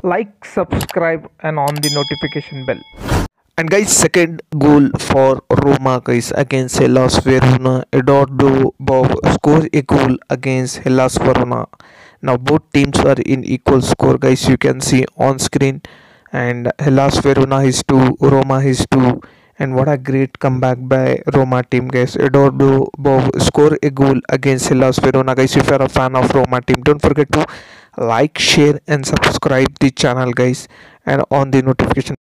like, subscribe and on the notification bell. And guys, second goal for Roma guys against Hellas Verona. Edoardo Bove score a goal against Hellas Verona. Now both teams are in equal score guys, you can see on screen, and Hellas Verona is 2, Roma is 2, and what a great comeback by Roma team guys. Edoardo Bove score a goal against Hellas Verona guys. If you are a fan of Roma team, don't forget to like, share and subscribe the channel guys, and on the notification